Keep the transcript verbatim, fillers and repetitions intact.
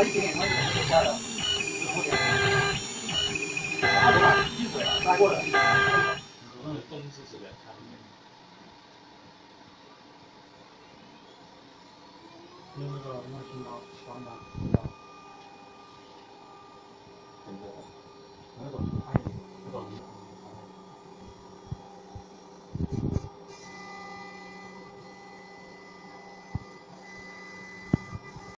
了一点点，它就很快了。拿过来，进水了，拿过来。 那个风是这个看里面。用那个那什么船吧。